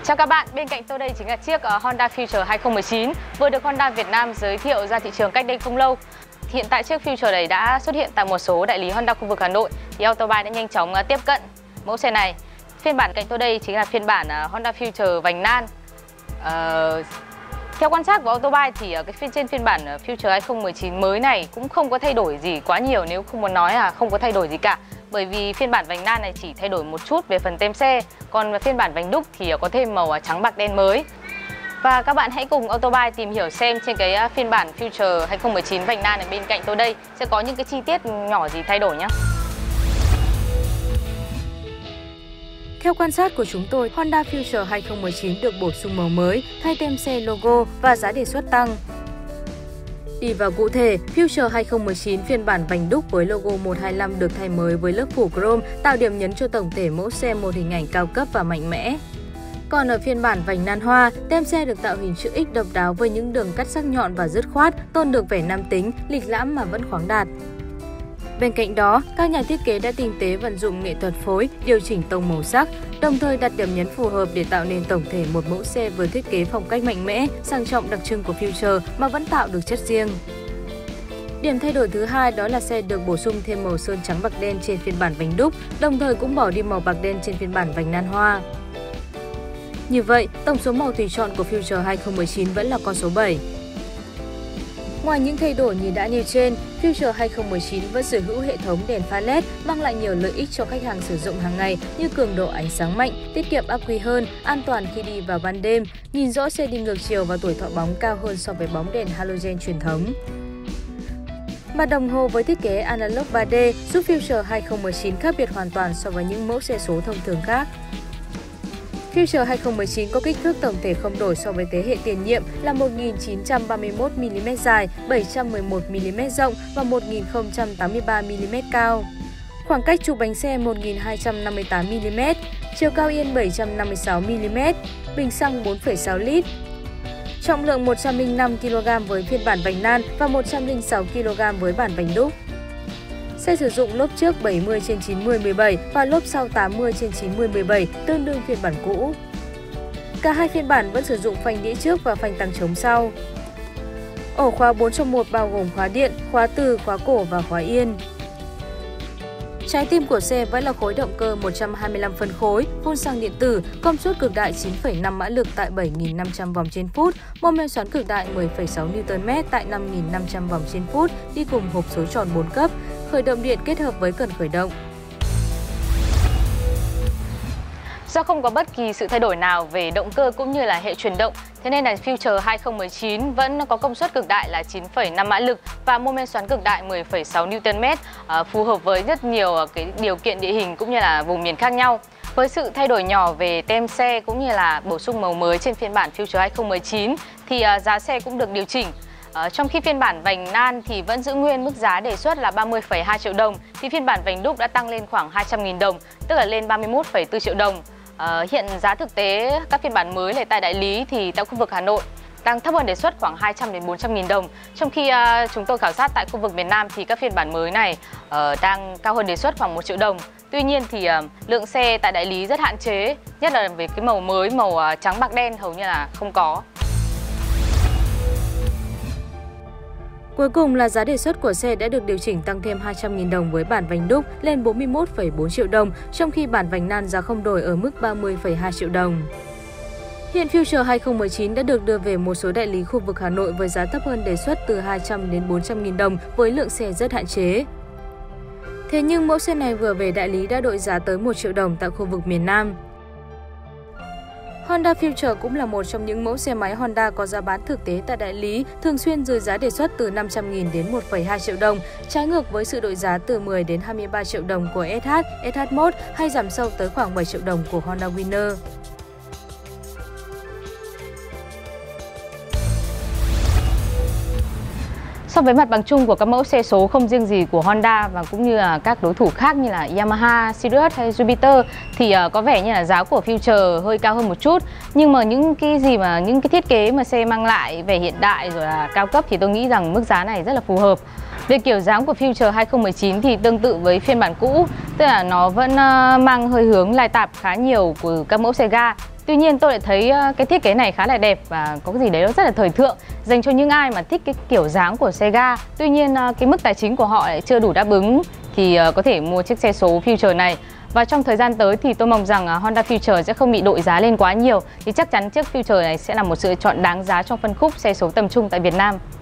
Chào các bạn, bên cạnh tôi đây chính là chiếc Honda Future 2019 vừa được Honda Việt Nam giới thiệu ra thị trường cách đây không lâu. Hiện tại chiếc Future này đã xuất hiện tại một số đại lý Honda khu vực Hà Nội thì Auto Buy đã nhanh chóng tiếp cận mẫu xe này. Phiên bản cạnh tôi đây chính là phiên bản Honda Future vành nan. Theo quan sát của Auto Buy thì trên phiên bản Future 2019 mới này cũng không có thay đổi gì quá nhiều, nếu không muốn nói là không có thay đổi gì cả. Bởi vì phiên bản vành nan này chỉ thay đổi một chút về phần tem xe, còn phiên bản vành đúc thì có thêm màu trắng bạc đen mới. Và các bạn hãy cùng Auto Buy tìm hiểu xem trên cái phiên bản Future 2019 vành nan ở bên cạnh tôi đây sẽ có những cái chi tiết nhỏ gì thay đổi nhé. Theo quan sát của chúng tôi, Honda Future 2019 được bổ sung màu mới, thay tem xe logo và giá đề xuất tăng. Đi vào cụ thể, Future 2019 phiên bản vành đúc với logo 125 được thay mới với lớp phủ chrome, tạo điểm nhấn cho tổng thể mẫu xe một hình ảnh cao cấp và mạnh mẽ. Còn ở phiên bản vành nan hoa, tem xe được tạo hình chữ X độc đáo với những đường cắt sắc nhọn và dứt khoát, tôn được vẻ nam tính, lịch lãm mà vẫn khoáng đạt. Bên cạnh đó, các nhà thiết kế đã tinh tế vận dụng nghệ thuật phối, điều chỉnh tông màu sắc, đồng thời đặt điểm nhấn phù hợp để tạo nên tổng thể một mẫu xe vừa thiết kế phong cách mạnh mẽ, sang trọng đặc trưng của Future mà vẫn tạo được chất riêng. Điểm thay đổi thứ hai đó là xe được bổ sung thêm màu sơn trắng bạc đen trên phiên bản vành đúc, đồng thời cũng bỏ đi màu bạc đen trên phiên bản vành nan hoa. Như vậy, tổng số màu tùy chọn của Future 2019 vẫn là con số 7. Ngoài những thay đổi như đã nêu trên, Future 2019 vẫn sở hữu hệ thống đèn pha LED mang lại nhiều lợi ích cho khách hàng sử dụng hàng ngày như cường độ ánh sáng mạnh, tiết kiệm ắc quy hơn, an toàn khi đi vào ban đêm, nhìn rõ xe đi ngược chiều và tuổi thọ bóng cao hơn so với bóng đèn halogen truyền thống. Mặt đồng hồ với thiết kế analog 3D giúp Future 2019 khác biệt hoàn toàn so với những mẫu xe số thông thường khác. Future 2019 có kích thước tổng thể không đổi so với thế hệ tiền nhiệm là 1931mm dài, 711mm rộng và 1083mm cao. Khoảng cách trục bánh xe 1258mm, chiều cao yên 756mm, bình xăng 4,6 lít. Trọng lượng 105kg với phiên bản vành nan và 106kg với bản vành đúc. Xe sử dụng lốp trước 70/90/17 và lốp sau 80/90/17, tương đương phiên bản cũ. Cả hai phiên bản vẫn sử dụng phanh đĩa trước và phanh tăng trống sau. Ổ khóa 4 trong 1 bao gồm khóa điện, khóa từ, khóa cổ và khóa yên. Trái tim của xe vẫn là khối động cơ 125 phân khối, phun xăng điện tử, công suất cực đại 9,5 mã lực tại 7.500 vòng trên phút, mô men xoắn cực đại 10,6 Nm tại 5.500 vòng trên phút, đi cùng hộp số tròn 4 cấp, khởi động điện kết hợp với cần khởi động. Do không có bất kỳ sự thay đổi nào về động cơ cũng như là hệ truyền động, thế nên là Future 2019 vẫn có công suất cực đại là 9,5 mã lực và mô men xoắn cực đại 10,6 Nm, phù hợp với rất nhiều cái điều kiện địa hình cũng như là vùng miền khác nhau. Với sự thay đổi nhỏ về tem xe cũng như là bổ sung màu mới trên phiên bản Future 2019 thì giá xe cũng được điều chỉnh. Trong khi phiên bản vành nan thì vẫn giữ nguyên mức giá đề xuất là 30,2 triệu đồng, thì phiên bản vành đúc đã tăng lên khoảng 200.000 đồng, tức là lên 31,4 triệu đồng. Hiện giá thực tế các phiên bản mới này tại đại lý thì tại khu vực Hà Nội đang thấp hơn đề xuất khoảng 200 đến 400.000 đồng. Trong khi chúng tôi khảo sát tại khu vực miền Nam thì các phiên bản mới này đang cao hơn đề xuất khoảng 1 triệu đồng. Tuy nhiên thì lượng xe tại đại lý rất hạn chế, nhất là về cái màu mới, màu trắng bạc đen hầu như là không có. Cuối cùng là giá đề xuất của xe đã được điều chỉnh tăng thêm 200.000 đồng với bản vành đúc lên 41,4 triệu đồng, trong khi bản vành nan giá không đổi ở mức 30,2 triệu đồng. Hiện Future 2019 đã được đưa về một số đại lý khu vực Hà Nội với giá thấp hơn đề xuất từ 200 đến 400.000 đồng với lượng xe rất hạn chế. Thế nhưng mẫu xe này vừa về đại lý đã đội giá tới 1 triệu đồng tại khu vực miền Nam. Honda Future cũng là một trong những mẫu xe máy Honda có giá bán thực tế tại đại lý, thường xuyên dưới giá đề xuất từ 500.000 đến 1,2 triệu đồng, trái ngược với sự đội giá từ 10 đến 23 triệu đồng của SH, SH1 hay giảm sâu tới khoảng 7 triệu đồng của Honda Winner. So với mặt bằng chung của các mẫu xe số không riêng gì của Honda và cũng như là các đối thủ khác như là Yamaha, Sirius hay Jupiter thì có vẻ như là giá của Future hơi cao hơn một chút. Nhưng mà những cái thiết kế mà xe mang lại về hiện đại rồi là cao cấp thì tôi nghĩ rằng mức giá này rất là phù hợp. Về kiểu dáng của Future 2019 thì tương tự với phiên bản cũ, tức là nó vẫn mang hơi hướng lai tạp khá nhiều của các mẫu xe ga. Tuy nhiên tôi lại thấy cái thiết kế này khá là đẹp và có cái gì đấy nó rất là thời thượng, dành cho những ai mà thích cái kiểu dáng của xe ga. Tuy nhiên cái mức tài chính của họ lại chưa đủ đáp ứng thì có thể mua chiếc xe số Future này. Và trong thời gian tới thì tôi mong rằng Honda Future sẽ không bị đội giá lên quá nhiều, thì chắc chắn chiếc Future này sẽ là một sự lựa chọn đáng giá trong phân khúc xe số tầm trung tại Việt Nam.